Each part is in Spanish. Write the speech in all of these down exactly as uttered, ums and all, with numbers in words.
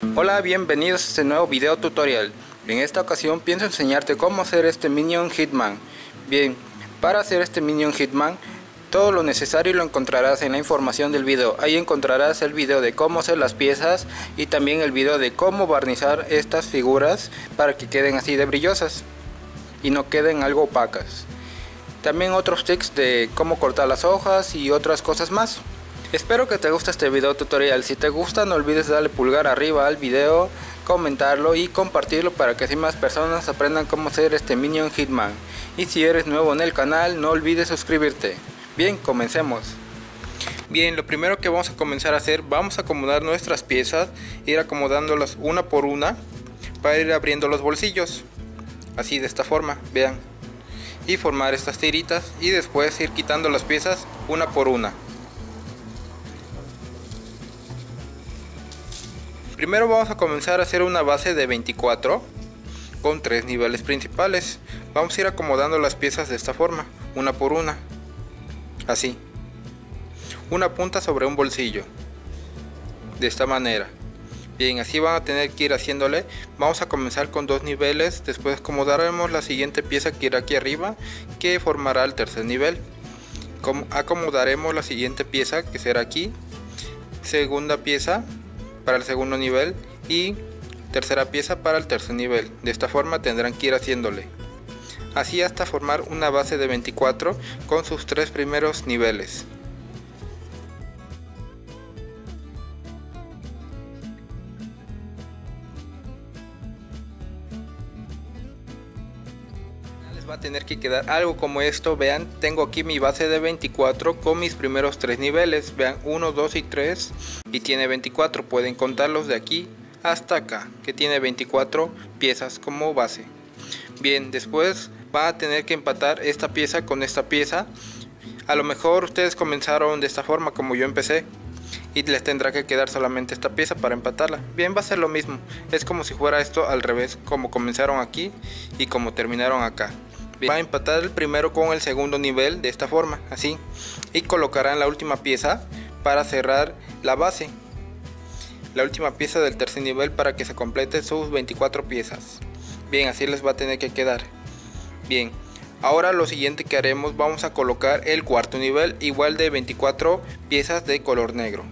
Hola, bienvenidos a este nuevo video tutorial. En esta ocasión pienso enseñarte cómo hacer este Minion Hitman. Bien, para hacer este Minion Hitman, todo lo necesario lo encontrarás en la información del video. Ahí encontrarás el video de cómo hacer las piezas y también el video de cómo barnizar estas figuras para que queden así de brillosas y no queden algo opacas. También otros tips de cómo cortar las hojas y otras cosas más. Espero que te guste este video tutorial. Si te gusta, no olvides darle pulgar arriba al video, comentarlo y compartirlo para que así más personas aprendan cómo hacer este Minion Hitman. Y si eres nuevo en el canal, no olvides suscribirte. Bien, comencemos. Bien, lo primero que vamos a comenzar a hacer, vamos a acomodar nuestras piezas, ir acomodándolas una por una para ir abriendo los bolsillos. Así, de esta forma, vean. Y formar estas tiritas y después ir quitando las piezas una por una. Primero vamos a comenzar a hacer una base de veinticuatro con tres niveles principales. Vamos a ir acomodando las piezas de esta forma, una por una, así, una punta sobre un bolsillo, de esta manera. Bien, así van a tener que ir haciéndole. Vamos a comenzar con dos niveles, después acomodaremos la siguiente pieza que irá aquí arriba, que formará el tercer nivel. Acomodaremos la siguiente pieza que será aquí, segunda pieza para el segundo nivel y tercera pieza para el tercer nivel. De esta forma tendrán que ir haciéndole así hasta formar una base de veinticuatro con sus tres primeros niveles. Les va a tener que quedar algo como esto. Vean, tengo aquí mi base de veinticuatro con mis primeros tres niveles. Vean, uno, dos y tres, y tiene veinticuatro. Pueden contarlos de aquí hasta acá, que tiene veinticuatro piezas como base. Bien, después va a tener que empatar esta pieza con esta pieza. A lo mejor ustedes comenzaron de esta forma como yo empecé, y les tendrá que quedar solamente esta pieza para empatarla. Bien, va a ser lo mismo. Es como si fuera esto al revés, como comenzaron aquí y como terminaron acá. Bien, va a empatar el primero con el segundo nivel de esta forma, así, y colocarán la última pieza para cerrar la base, la última pieza del tercer nivel para que se complete sus veinticuatro piezas. Bien, así les va a tener que quedar. Bien, ahora lo siguiente que haremos, vamos a colocar el cuarto nivel, igual de veinticuatro piezas de color negro.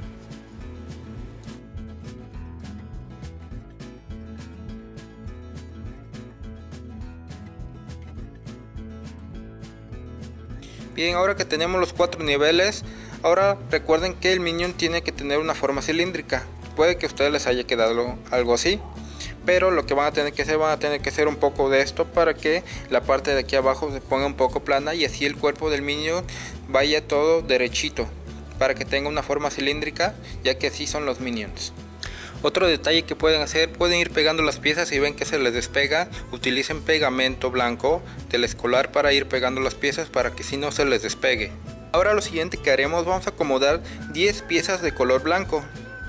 Bien, ahora que tenemos los cuatro niveles, ahora recuerden que el Minion tiene que tener una forma cilíndrica. Puede que a ustedes les haya quedado algo así, pero lo que van a tener que hacer, van a tener que hacer un poco de esto para que la parte de aquí abajo se ponga un poco plana y así el cuerpo del Minion vaya todo derechito, para que tenga una forma cilíndrica, ya que así son los Minions. Otro detalle que pueden hacer, pueden ir pegando las piezas y ven que se les despega, utilicen pegamento blanco del escolar para ir pegando las piezas para que si no se les despegue. Ahora lo siguiente que haremos, vamos a acomodar diez piezas de color blanco.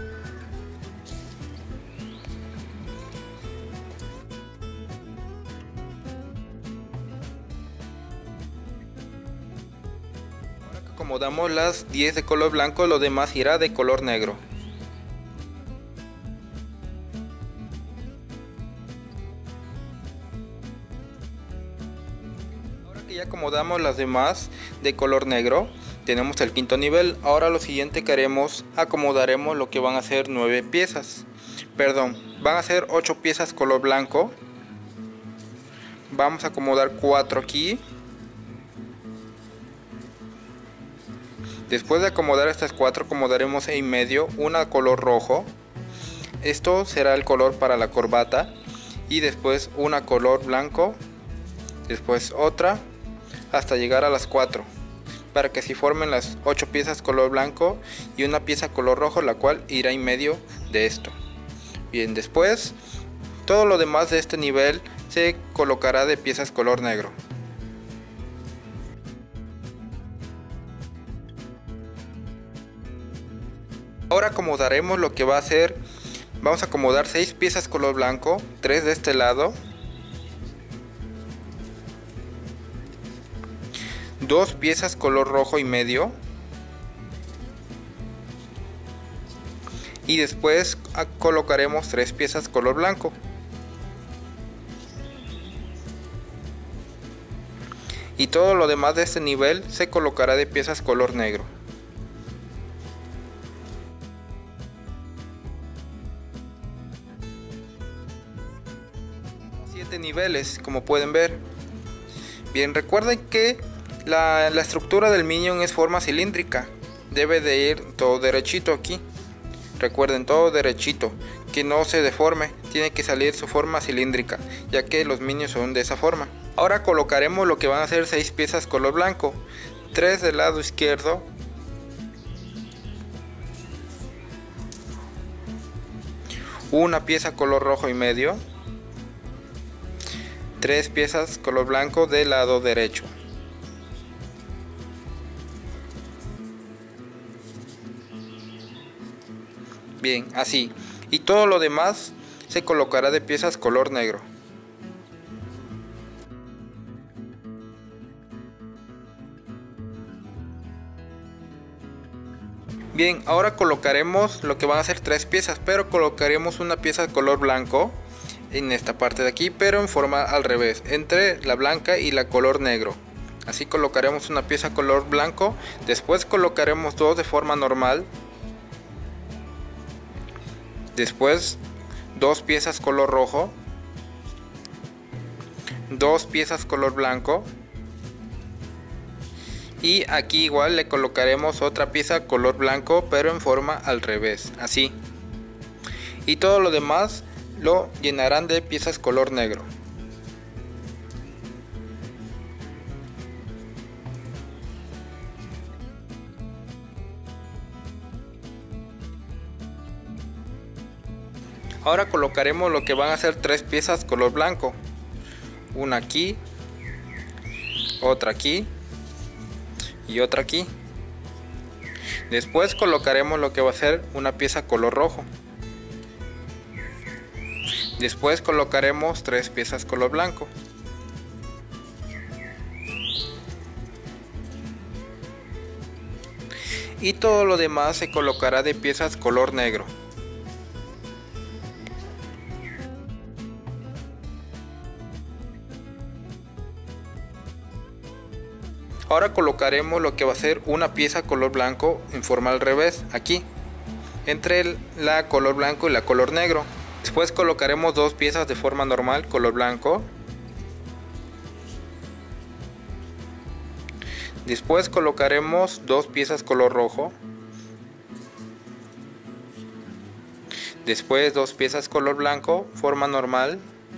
Ahora que acomodamos las diez de color blanco, lo demás irá de color negro. Ya acomodamos las demás de color negro, tenemos el quinto nivel. Ahora lo siguiente que haremos, acomodaremos lo que van a ser nueve piezas, perdón, van a ser ocho piezas color blanco. Vamos a acomodar cuatro aquí. Después de acomodar estas cuatro, acomodaremos en medio una color rojo. Esto será el color para la corbata. Y después una color blanco, después otra, hasta llegar a las cuatro, para que así formen las ocho piezas color blanco y una pieza color rojo, la cual irá en medio de esto. Bien, después todo lo demás de este nivel se colocará de piezas color negro. Ahora acomodaremos lo que va a ser, vamos a acomodar seis piezas color blanco, tres de este lado, dos piezas color rojo y medio y después colocaremos tres piezas color blanco. Y todo lo demás de este nivel se colocará de piezas color negro. Siete niveles, como pueden ver. Bien, recuerden que la, la estructura del minion es forma cilíndrica. Debe de ir todo derechito aquí. Recuerden, todo derechito, que no se deforme. Tiene que salir su forma cilíndrica, ya que los minions son de esa forma. Ahora colocaremos lo que van a ser seis piezas color blanco, tres del lado izquierdo, una pieza color rojo y medio, tres piezas color blanco del lado derecho. Bien, así. Y todo lo demás se colocará de piezas color negro. Bien, ahora colocaremos lo que van a ser tres piezas, pero colocaremos una pieza color blanco en esta parte de aquí, pero en forma al revés, entre la blanca y la color negro. Así colocaremos una pieza color blanco, después colocaremos dos de forma normal, después dos piezas color rojo, dos piezas color blanco, y aquí igual le colocaremos otra pieza color blanco pero en forma al revés, así. Y todo lo demás lo llenarán de piezas color negro. Ahora colocaremos lo que van a ser tres piezas color blanco. Una aquí, otra aquí y otra aquí. Después colocaremos lo que va a ser una pieza color rojo. Después colocaremos tres piezas color blanco. Y todo lo demás se colocará de piezas color negro. Ahora colocaremos lo que va a ser una pieza color blanco en forma al revés, aquí, entre el, la color blanco y la color negro. Después colocaremos dos piezas de forma normal, color blanco. Después colocaremos dos piezas color rojo. Después dos piezas color blanco, forma normal.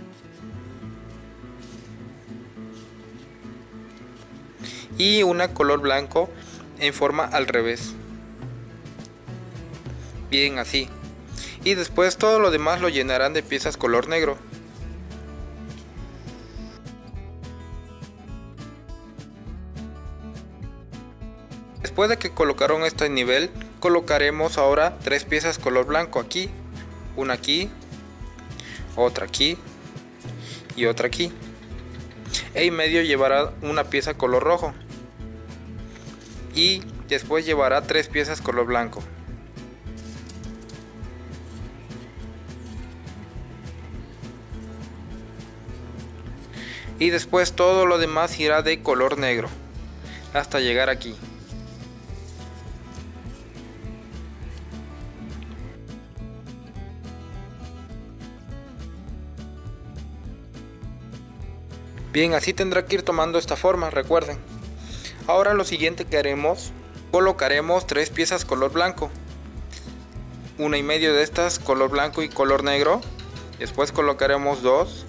Y una color blanco en forma al revés. Bien, así. Y después todo lo demás lo llenarán de piezas color negro. Después de que colocaron este nivel, colocaremos ahora tres piezas color blanco aquí. Una aquí, otra aquí y otra aquí. E en medio llevará una pieza color rojo. Y después llevará tres piezas color blanco. Y después todo lo demás irá de color negro hasta llegar aquí. Bien, así tendrá que ir tomando esta forma, recuerden. Ahora lo siguiente que haremos, colocaremos tres piezas color blanco. Una y medio de estas color blanco y color negro. Después colocaremos dos.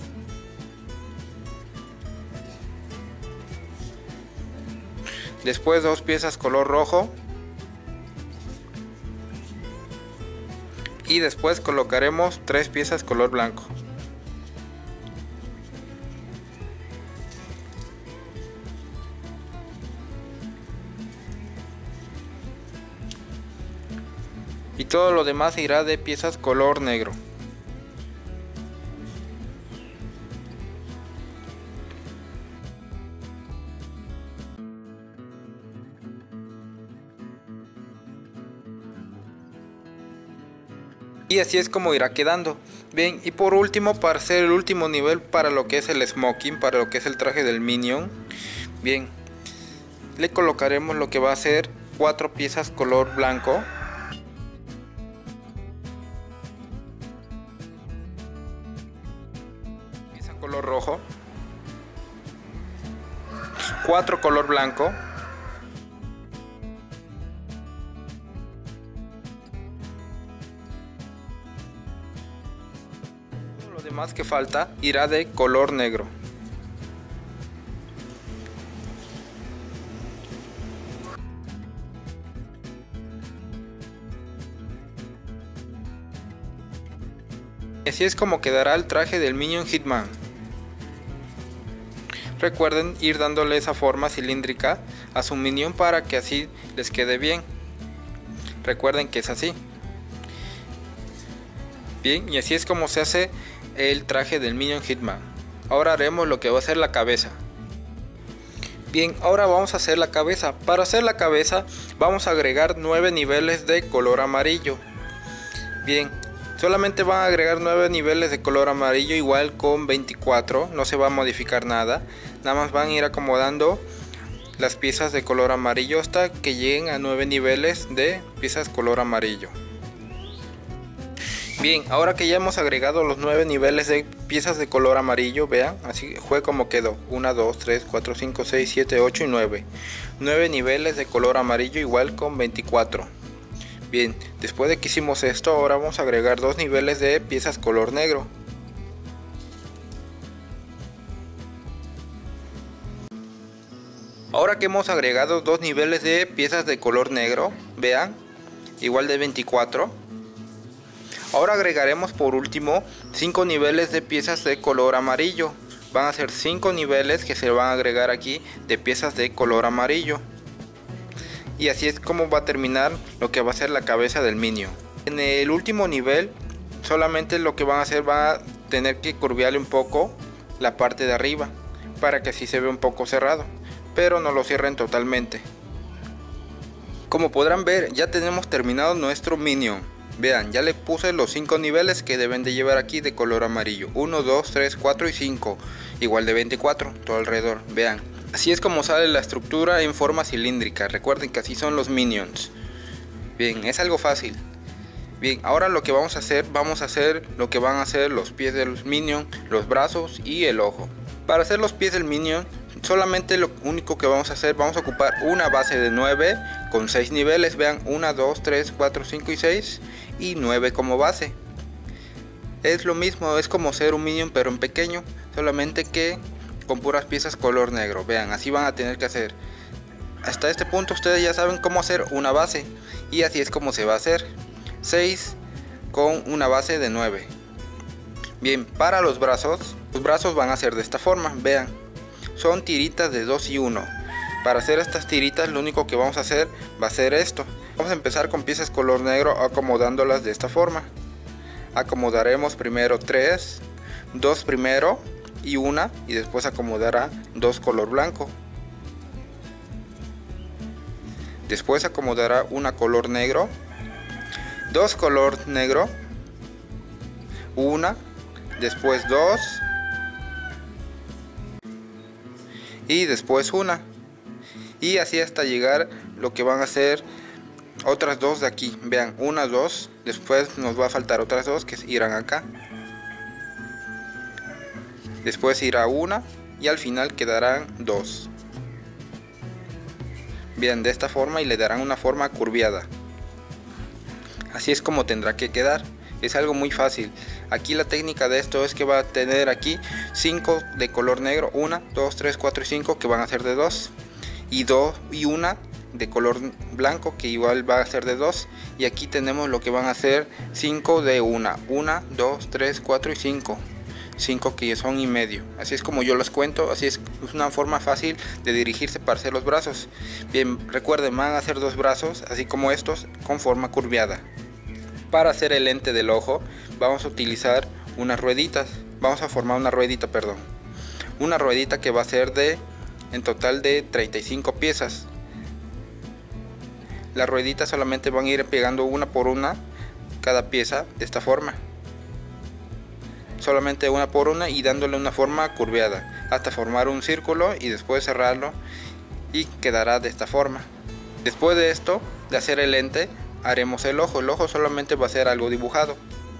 Después dos piezas color rojo. Y después colocaremos tres piezas color blanco. Y todo lo demás irá de piezas color negro. Y así es como irá quedando. Bien, y por último, para hacer el último nivel para lo que es el smoking, para lo que es el traje del Minion, bien, le colocaremos lo que va a ser cuatro piezas color blanco, pieza color rojo, cuatro color blanco, lo demás que falta irá de color negro. Así es como quedará el traje del Minion Hitman. Recuerden ir dándole esa forma cilíndrica a su Minion para que así les quede bien. Recuerden que es así. Bien, y así es como se hace el traje del Minion Hitman. Ahora haremos lo que va a ser la cabeza. Bien, ahora vamos a hacer la cabeza. Para hacer la cabeza vamos a agregar nueve niveles de color amarillo. Bien, solamente van a agregar nueve niveles de color amarillo, igual con veinticuatro, no se va a modificar nada. Nada más van a ir acomodando las piezas de color amarillo hasta que lleguen a nueve niveles de piezas color amarillo. Bien, ahora que ya hemos agregado los nueve niveles de piezas de color amarillo, vean, así fue como quedó. uno, dos, tres, cuatro, cinco, seis, siete, ocho y nueve. nueve niveles de color amarillo igual con veinticuatro. Bien, después de que hicimos esto, ahora vamos a agregar dos niveles de piezas color negro. Ahora que hemos agregado dos niveles de piezas de color negro, vean, igual de veinticuatro. Ahora agregaremos por último cinco niveles de piezas de color amarillo. Van a ser cinco niveles que se van a agregar aquí de piezas de color amarillo. Y así es como va a terminar lo que va a ser la cabeza del Minion. En el último nivel solamente lo que van a hacer, va a tener que curvearle un poco la parte de arriba para que así se vea un poco cerrado, pero no lo cierren totalmente. Como podrán ver, ya tenemos terminado nuestro Minion. Vean, ya le puse los cinco niveles que deben de llevar aquí de color amarillo. uno, dos, tres, cuatro y cinco. Igual de veinticuatro, todo alrededor. Vean. Así es como sale la estructura en forma cilíndrica. Recuerden que así son los Minions. Bien, es algo fácil. Bien, ahora lo que vamos a hacer, vamos a hacer lo que van a hacer los pies del Minion, los brazos y el ojo. Para hacer los pies del Minion, solamente lo único que vamos a hacer, vamos a ocupar una base de nueve con seis niveles. Vean, uno, dos, tres, cuatro, cinco y seis y nueve como base. Es lo mismo, es como ser un Minion pero en pequeño, solamente que con puras piezas color negro. Vean, así van a tener que hacer. Hasta este punto ustedes ya saben cómo hacer una base, y así es como se va a hacer. seis con una base de nueve. Bien, para los brazos, los brazos van a ser de esta forma. Vean, son tiritas de dos y uno. Para hacer estas tiritas lo único que vamos a hacer va a ser esto. Vamos a empezar con piezas color negro, acomodándolas de esta forma. Acomodaremos primero tres, dos primero y una, y después acomodará dos color blanco. Después acomodará una color negro, dos color negro, una, después dos y después una, y así hasta llegar lo que van a ser otras dos de aquí. Vean, una, dos, después nos va a faltar otras dos que irán acá. Después irá una y al final quedarán dos. Bien, de esta forma, y le darán una forma curviada. Así es como tendrá que quedar. Es algo muy fácil. Aquí la técnica de esto es que va a tener aquí cinco de color negro, uno, dos, tres, cuatro y cinco que van a ser de dos, y dos y una de color blanco que igual va a ser de dos, y aquí tenemos lo que van a ser cinco de una, uno, dos, tres, cuatro y cinco. cinco que son y medio. Así es como yo los cuento. Así es una forma fácil de dirigirse para hacer los brazos. Bien, recuerden, van a hacer dos brazos así como estos con forma curviada. Para hacer el lente del ojo vamos a utilizar unas rueditas. Vamos a formar una ruedita, perdón. Una ruedita que va a ser de en total de treinta y cinco piezas. Las rueditas solamente van a ir pegando una por una cada pieza de esta forma, solamente una por una y dándole una forma curveada hasta formar un círculo y después cerrarlo y quedará de esta forma. Después de esto, de hacer el lente, haremos el ojo. El ojo solamente va a ser algo dibujado.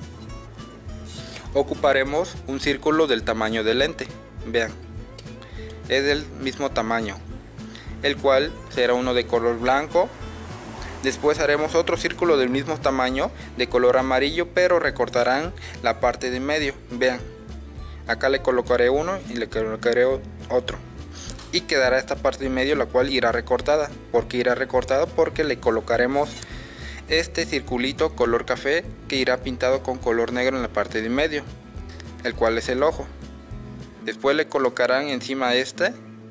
Ocuparemos un círculo del tamaño del lente, vean, es del mismo tamaño, el cual será uno de color blanco. Después haremos otro círculo del mismo tamaño de color amarillo, pero recortarán la parte de en medio, vean, acá le colocaré uno y le colocaré otro y quedará esta parte de en medio, la cual irá recortada. ¿Por qué irá recortada? Porque le colocaremos este circulito color café que irá pintado con color negro en la parte de en medio, el cual es el ojo. Después le colocarán encima este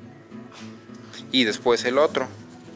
y después el otro,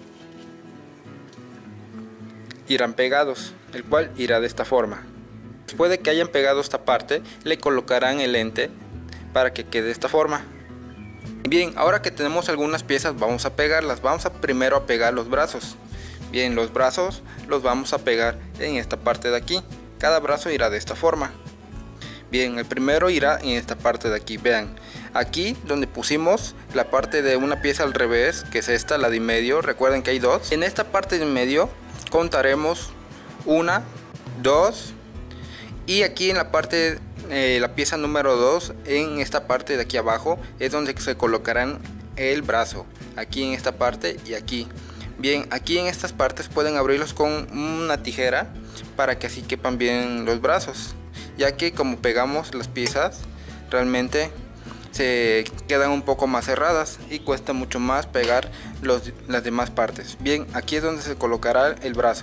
irán pegados, el cual irá de esta forma. Después de que hayan pegado esta parte, le colocarán el lente para que quede de esta forma. Bien, ahora que tenemos algunas piezas, vamos a pegarlas. Vamos a primero a pegar los brazos. Bien, los brazos los vamos a pegar en esta parte de aquí. Cada brazo irá de esta forma. Bien, el primero irá en esta parte de aquí. Vean, aquí donde pusimos la parte de una pieza al revés, que es esta, la de en medio. Recuerden que hay dos. En esta parte de en medio contaremos una, dos, y aquí en la parte eh, la pieza número dos, en esta parte de aquí abajo es donde se colocarán el brazo, aquí en esta parte y aquí. Bien, aquí en estas partes pueden abrirlos con una tijera para que así quepan bien los brazos, ya que como pegamos las piezas realmente se quedan un poco más cerradas y cuesta mucho más pegar los, las demás partes. Bien, aquí es donde se colocará el brazo,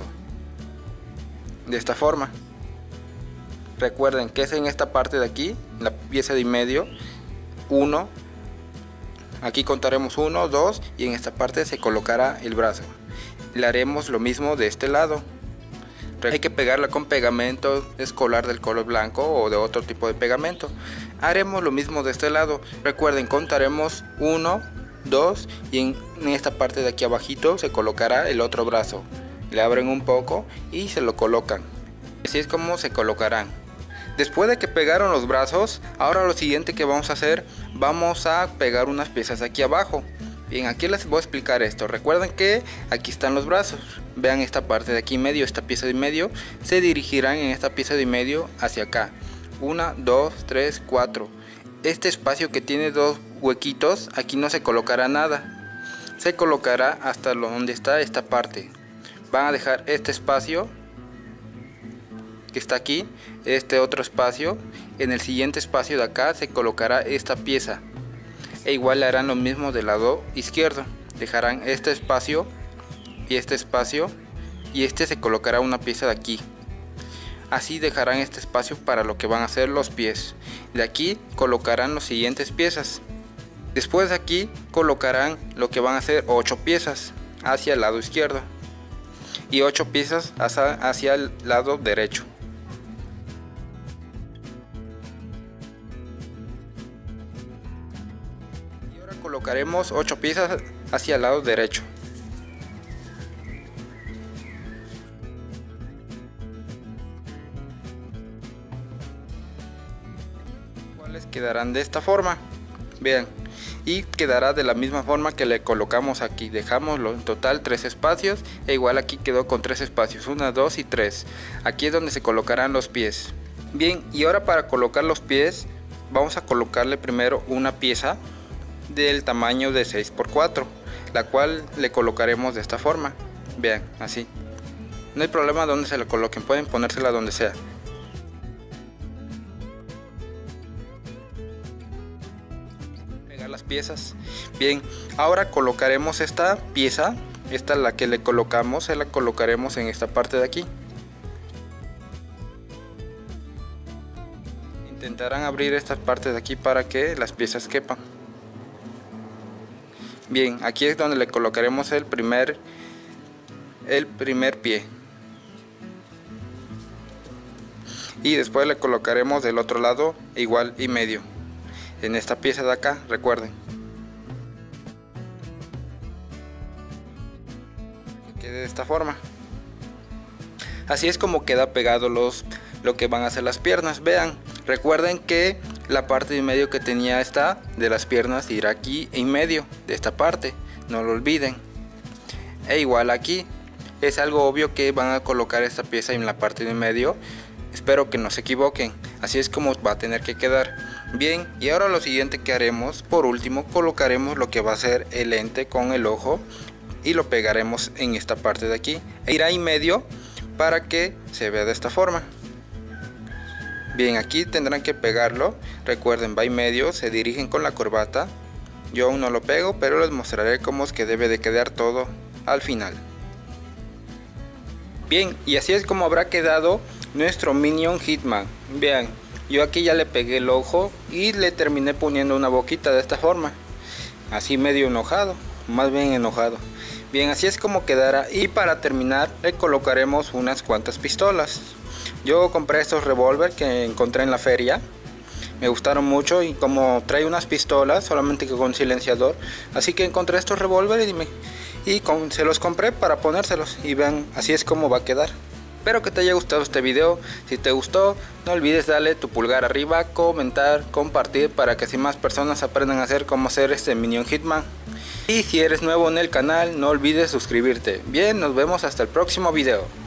de esta forma. Recuerden que es en esta parte de aquí, la pieza de en medio, uno, aquí contaremos uno, dos, y en esta parte se colocará el brazo. Le haremos lo mismo de este lado. Hay que pegarla con pegamento escolar del color blanco o de otro tipo de pegamento. Haremos lo mismo de este lado. Recuerden, contaremos uno, dos, y en, en esta parte de aquí abajito se colocará el otro brazo. Le abren un poco y se lo colocan. Así es como se colocarán. Después de que pegaron los brazos, ahora lo siguiente que vamos a hacer, vamos a pegar unas piezas aquí abajo. Bien, aquí les voy a explicar esto. Recuerden que aquí están los brazos. Vean esta parte de aquí en medio, esta pieza de en medio, se dirigirán en esta pieza de en medio hacia acá. Una, dos, tres, cuatro. Este espacio que tiene dos huequitos, aquí no se colocará nada. Se colocará hasta donde está esta parte. Van a dejar este espacio que está aquí, este otro espacio. En el siguiente espacio de acá se colocará esta pieza. E igual le harán lo mismo del lado izquierdo. Dejarán este espacio y este espacio, y este se colocará una pieza de aquí. Así dejarán este espacio para lo que van a ser los pies. De aquí colocarán las siguientes piezas. Después de aquí colocarán lo que van a ser ocho piezas hacia el lado izquierdo y ocho piezas hacia, hacia el lado derecho. Y ahora colocaremos ocho piezas hacia el lado derecho. Quedarán de esta forma, vean, y quedará de la misma forma que le colocamos aquí. Dejamos en total tres espacios, e igual aquí quedó con tres espacios, uno, dos y tres. Aquí es donde se colocarán los pies. Bien, y ahora para colocar los pies vamos a colocarle primero una pieza del tamaño de seis por cuatro, la cual le colocaremos de esta forma. Vean, así, no hay problema donde se la coloquen, pueden ponérsela donde sea. Las piezas. Bien, ahora colocaremos esta pieza, esta es la que le colocamos, se la colocaremos en esta parte de aquí. Intentarán abrir estas partes de aquí para que las piezas quepan. Bien, aquí es donde le colocaremos el primer el primer pie, y después le colocaremos del otro lado igual y medio en esta pieza de acá. Recuerden que quede de esta forma. Así es como queda pegado los, lo que van a ser las piernas. Vean, recuerden que la parte de medio que tenía esta de las piernas irá aquí en medio de esta parte, no lo olviden. E igual aquí, es algo obvio que van a colocar esta pieza en la parte de medio. Espero que no se equivoquen, así es como va a tener que quedar. Bien, y ahora lo siguiente que haremos, por último, colocaremos lo que va a ser el lente con el ojo y lo pegaremos en esta parte de aquí. E irá en medio para que se vea de esta forma. Bien, aquí tendrán que pegarlo. Recuerden, va en medio, se dirigen con la corbata. Yo aún no lo pego, pero les mostraré cómo es que debe de quedar todo al final. Bien, y así es como habrá quedado nuestro Minion Hitman. Vean, yo aquí ya le pegué el ojo y le terminé poniendo una boquita de esta forma, así medio enojado, más bien enojado. Bien, así es como quedará, y para terminar le colocaremos unas cuantas pistolas. Yo compré estos revólver que encontré en la feria, me gustaron mucho, y como trae unas pistolas solamente que con silenciador, así que encontré estos revólveres y, me, y con, se los compré para ponérselos, y vean, así es como va a quedar. Espero que te haya gustado este video. Si te gustó, no olvides darle tu pulgar arriba, comentar, compartir para que así más personas aprendan a hacer cómo hacer este Minion Hitman. Y si eres nuevo en el canal, no olvides suscribirte. Bien, nos vemos hasta el próximo video.